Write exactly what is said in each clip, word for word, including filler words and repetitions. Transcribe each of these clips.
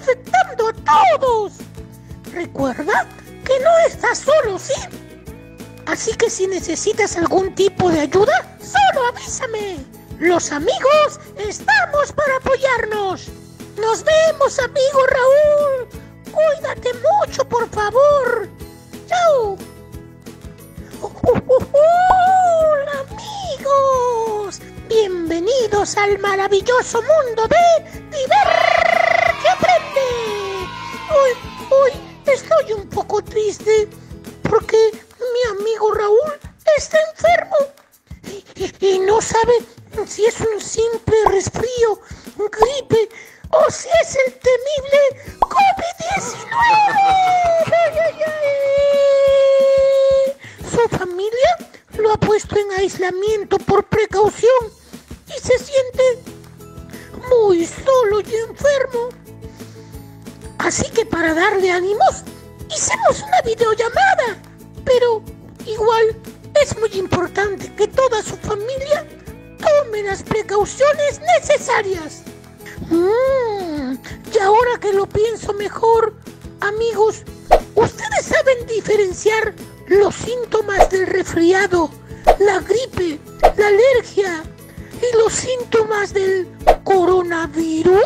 afectando a todos. Recuerda que no estás solo, ¿sí? Así que si necesitas algún tipo de ayuda, solo avísame. Los amigos estamos para apoyarnos. Nos vemos, amigo Raúl. Cuídate mucho, por favor. ¡Chao! ¡Hola, amigos! Bienvenidos al maravilloso mundo de Divierte y Aprende. Hoy, hoy estoy un poco triste porque mi amigo Raúl está enfermo y, y no sabe si es un simple resfrío, gripe o si es el temible COVID diecinueve. ¡Ay, ay, ay! Su familia lo ha puesto en aislamiento por precaución y se siente muy solo y enfermo. Así que para darle ánimos, hicimos una videollamada. Pero igual es muy importante que toda su familia tome las precauciones necesarias. Mm, y ahora que lo pienso mejor, amigos, ¿ustedes saben diferenciar los síntomas del resfriado, la gripe, la alergia y los síntomas del coronavirus?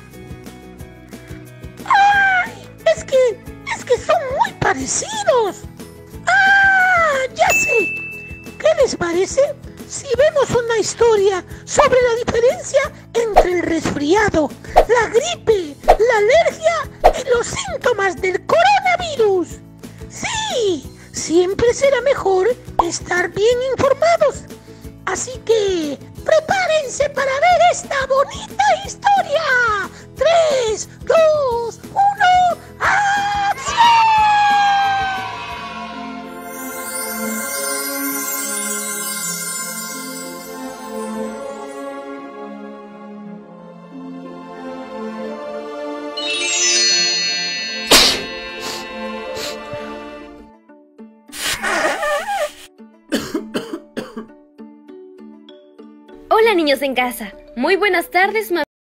¡Ay! Es que, es que son muy parecidos. ¡Ah! ¡Ya sé! ¿Qué les parece si vemos una historia sobre la diferencia entre el resfriado, la gripe, la alergia y los síntomas del coronavirus? ¡Sí! Siempre será mejor estar bien informados. Así que prepárense para ver esta bonita historia. Tres, dos, uno, ¡acción! Hola, niños en casa. Muy buenas tardes, mamá.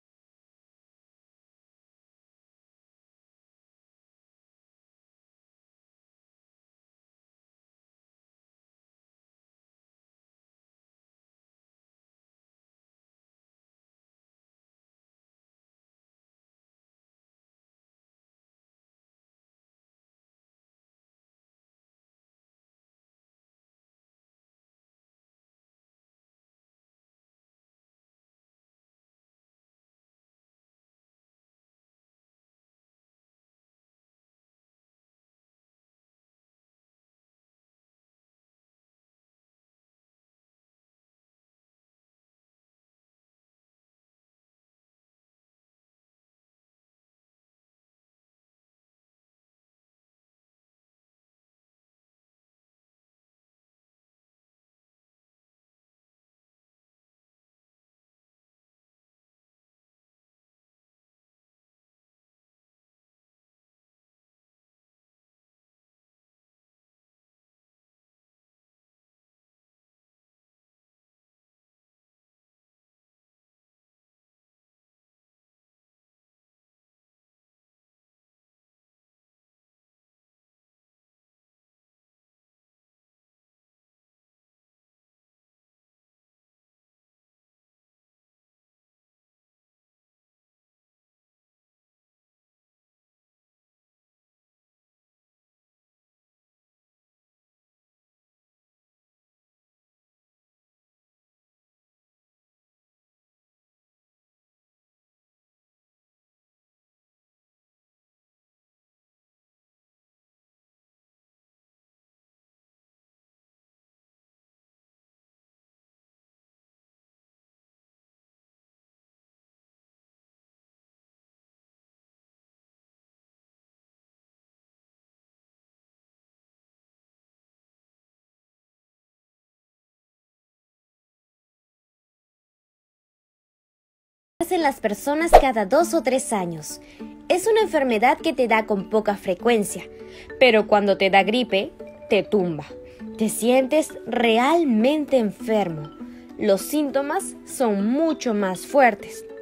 En las personas cada dos o tres años. Es una enfermedad que te da con poca frecuencia, pero cuando te da gripe, te tumba. Te sientes realmente enfermo. Los síntomas son mucho más fuertes.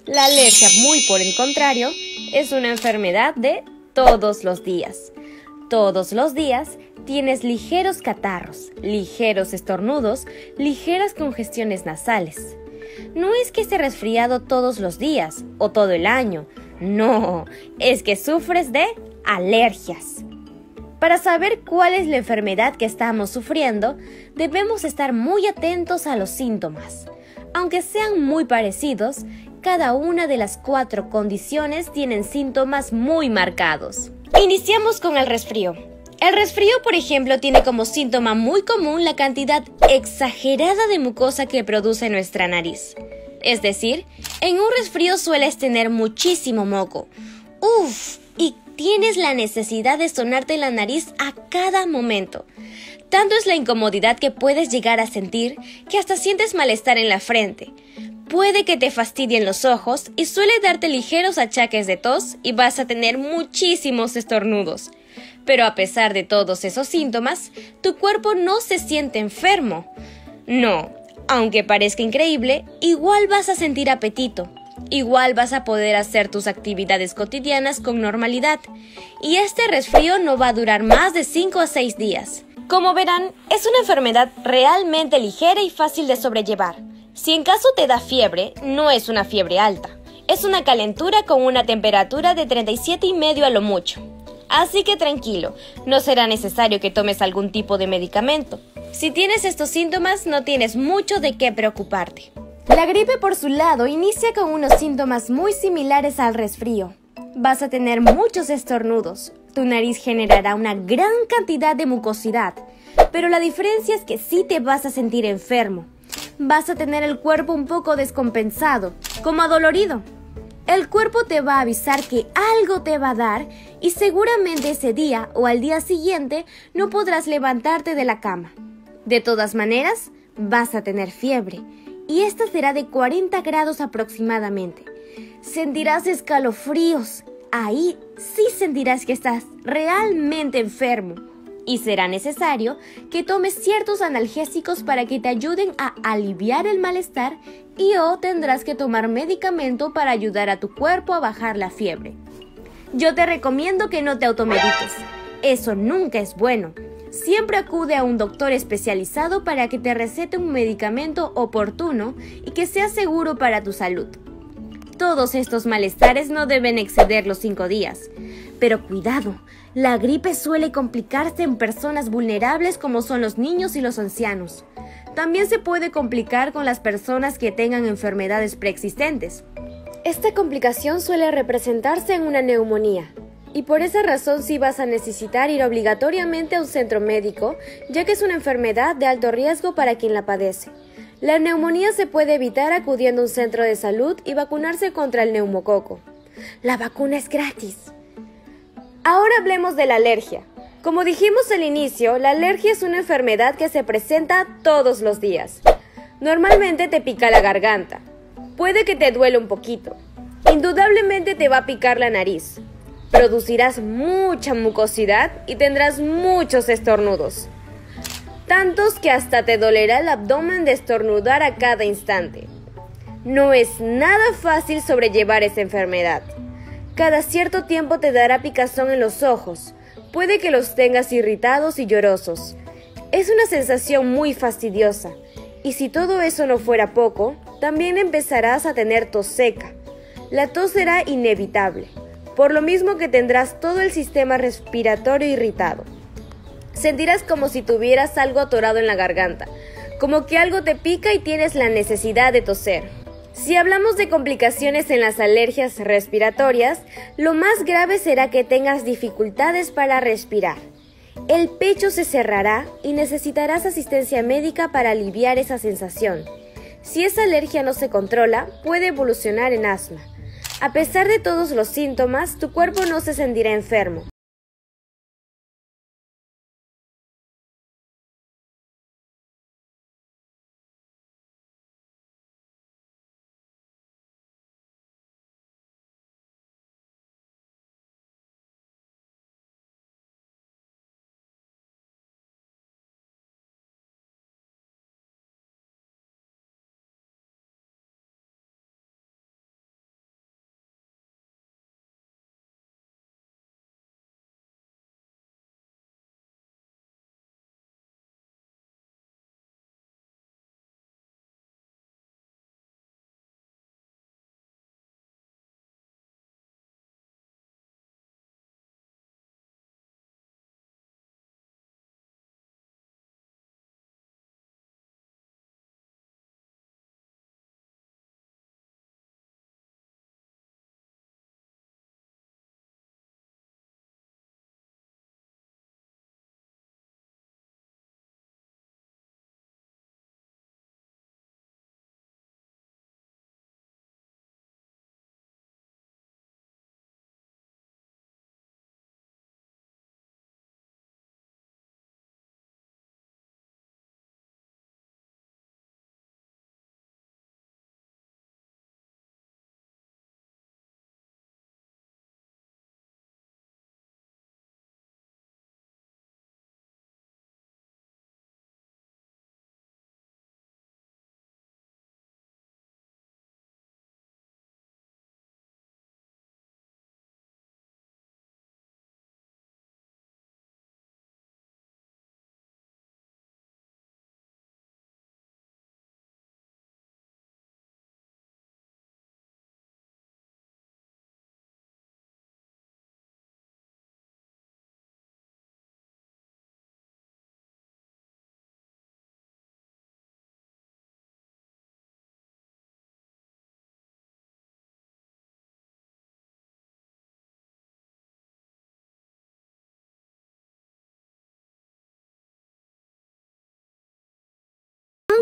La alergia, muy por el contrario, es una enfermedad de todos los días. Todos los días tienes ligeros catarros, ligeros estornudos, ligeras congestiones nasales. No es que estés resfriado todos los días o todo el año, no, es que sufres de alergias. Para saber cuál es la enfermedad que estamos sufriendo, debemos estar muy atentos a los síntomas. Aunque sean muy parecidos, cada una de las cuatro condiciones tienen síntomas muy marcados. Iniciamos con el resfrío. El resfrío, por ejemplo, tiene como síntoma muy común la cantidad exagerada de mucosa que produce nuestra nariz. Es decir, en un resfrío sueles tener muchísimo moco. ¡Uf! Y tienes la necesidad de sonarte la nariz a cada momento. Tanto es la incomodidad que puedes llegar a sentir que hasta sientes malestar en la frente. Puede que te fastidien los ojos y suele darte ligeros achaques de tos y vas a tener muchísimos estornudos. Pero a pesar de todos esos síntomas, tu cuerpo no se siente enfermo. No, aunque parezca increíble, igual vas a sentir apetito. Igual vas a poder hacer tus actividades cotidianas con normalidad. Y este resfrío no va a durar más de cinco a seis días. Como verán, es una enfermedad realmente ligera y fácil de sobrellevar. Si en caso te da fiebre, no es una fiebre alta. Es una calentura con una temperatura de treinta y siete y medio a lo mucho. Así que tranquilo, no será necesario que tomes algún tipo de medicamento. Si tienes estos síntomas, no tienes mucho de qué preocuparte. La gripe, por su lado, inicia con unos síntomas muy similares al resfrío. Vas a tener muchos estornudos. Tu nariz generará una gran cantidad de mucosidad, pero la diferencia es que sí te vas a sentir enfermo. Vas a tener el cuerpo un poco descompensado, como adolorido. El cuerpo te va a avisar que algo te va a dar y seguramente ese día o al día siguiente no podrás levantarte de la cama. De todas maneras, vas a tener fiebre y esta será de cuarenta grados aproximadamente. Sentirás escalofríos. Ahí sí sentirás que estás realmente enfermo. Y será necesario que tomes ciertos analgésicos para que te ayuden a aliviar el malestar y o tendrás que tomar medicamento para ayudar a tu cuerpo a bajar la fiebre. Yo te recomiendo que no te automediques. Eso nunca es bueno. Siempre acude a un doctor especializado para que te recete un medicamento oportuno y que sea seguro para tu salud. Todos estos malestares no deben exceder los cinco días. Pero cuidado, la gripe suele complicarse en personas vulnerables como son los niños y los ancianos. También se puede complicar con las personas que tengan enfermedades preexistentes. Esta complicación suele representarse en una neumonía. Y por esa razón sí vas a necesitar ir obligatoriamente a un centro médico, ya que es una enfermedad de alto riesgo para quien la padece. La neumonía se puede evitar acudiendo a un centro de salud y vacunarse contra el neumococo. La vacuna es gratis. Ahora hablemos de la alergia. Como dijimos al inicio, la alergia es una enfermedad que se presenta todos los días. Normalmente te pica la garganta. Puede que te duele un poquito. Indudablemente te va a picar la nariz. Producirás mucha mucosidad y tendrás muchos estornudos. Tantos que hasta te dolerá el abdomen de estornudar a cada instante. No es nada fácil sobrellevar esa enfermedad. Cada cierto tiempo te dará picazón en los ojos. Puede que los tengas irritados y llorosos. Es una sensación muy fastidiosa. Y si todo eso no fuera poco, también empezarás a tener tos seca. La tos será inevitable, por lo mismo que tendrás todo el sistema respiratorio irritado. Sentirás como si tuvieras algo atorado en la garganta, como que algo te pica y tienes la necesidad de toser. Si hablamos de complicaciones en las alergias respiratorias, lo más grave será que tengas dificultades para respirar. El pecho se cerrará y necesitarás asistencia médica para aliviar esa sensación. Si esa alergia no se controla, puede evolucionar en asma. A pesar de todos los síntomas, tu cuerpo no se sentirá enfermo.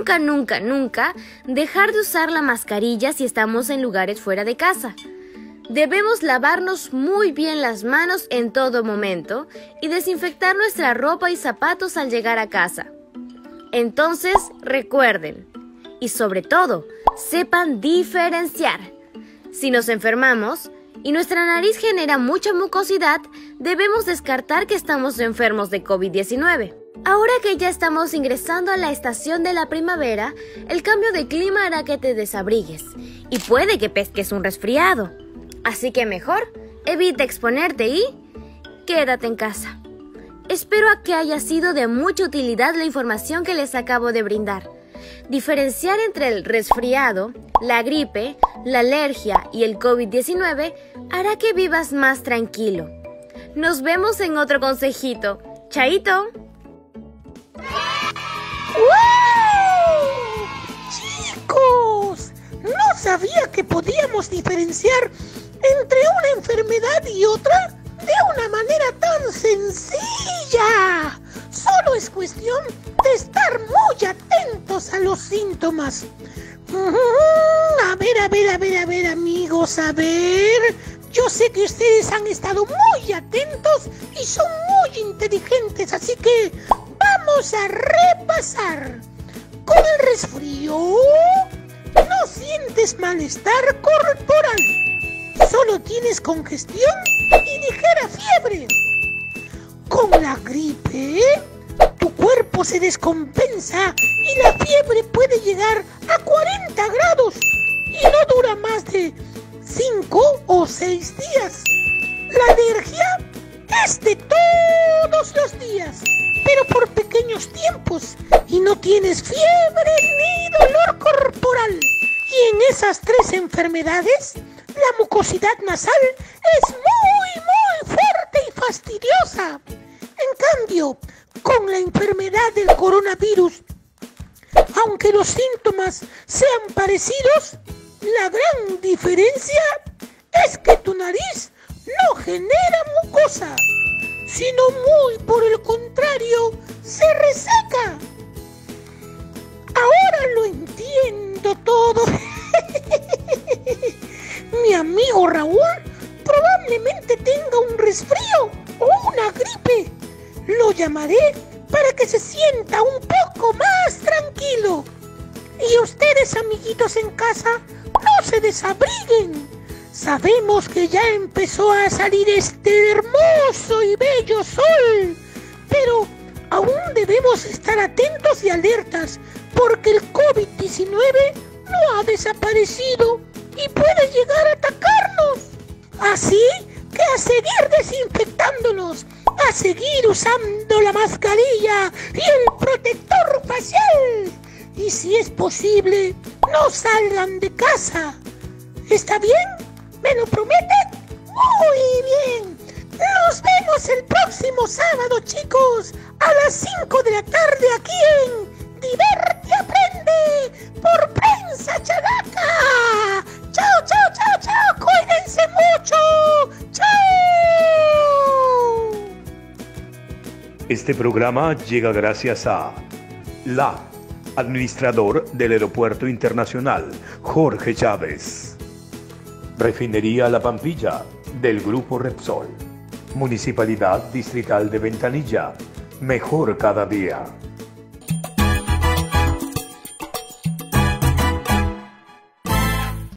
nunca, nunca, nunca dejar de usar la mascarilla si estamos en lugares fuera de casa. Debemos lavarnos muy bien las manos en todo momento y desinfectar nuestra ropa y zapatos al llegar a casa. Entonces, recuerden, y sobre todo, sepan diferenciar. Si nos enfermamos y nuestra nariz genera mucha mucosidad, debemos descartar que estamos enfermos de COVID diecinueve. Ahora que ya estamos ingresando a la estación de la primavera, el cambio de clima hará que te desabrigues y puede que pesques un resfriado. Así que mejor, evita exponerte y quédate en casa. Espero a que haya sido de mucha utilidad la información que les acabo de brindar. Diferenciar entre el resfriado, la gripe, la alergia y el COVID diecinueve hará que vivas más tranquilo. Nos vemos en otro consejito. ¡Chaito! ¡Wow! ¡Chicos! No sabía que podíamos diferenciar entre una enfermedad y otra de una manera tan sencilla. Solo es cuestión de estar muy atentos a los síntomas. Mm, a ver, a ver, a ver, a ver, amigos, a ver. Yo sé que ustedes han estado muy atentos y son muy inteligentes, así que vamos a repasar. Con el resfrío, no sientes malestar corporal. Solo tienes congestión y ligera fiebre. Con la gripe, tu cuerpo se descompensa y la fiebre puede llegar a cuarenta grados y no dura más de cinco o seis días. La alergia es de todos los días, pero por pequeños tiempos y no tienes fiebre ni dolor corporal. Y en esas tres enfermedades, la mucosidad nasal es muy, muy fuerte y fastidiosa. En cambio, con la enfermedad del coronavirus, aunque los síntomas sean parecidos, la gran diferencia es que tu nariz no genera mucosa, sino muy por el contrario, se reseca. Ahora lo entiendo todo. Mi amigo Raúl probablemente tenga un resfrío o una gripe. Lo llamaré para que se sienta un poco más tranquilo. Y ustedes, amiguitos en casa, no se desabriguen. Sabemos que ya empezó a salir este hermoso y bello sol, pero aún debemos estar atentos y alertas porque el COVID diecinueve no ha desaparecido y puede llegar a atacarnos. Así que a seguir desinfectándonos, a seguir usando la mascarilla y el protector facial. Y si es posible, no salgan de casa. ¿Está bien? ¿Me lo prometen? Muy bien. Nos vemos el próximo sábado, chicos, a las cinco de la tarde aquí en Diverte y Aprende por Prensa Chalaca. Chao, chao, chao, chao. Cuídense mucho. Chao. Este programa llega gracias a la Administrador del Aeropuerto Internacional Jorge Chávez, Refinería La Pampilla del Grupo Repsol, Municipalidad Distrital de Ventanilla, mejor cada día.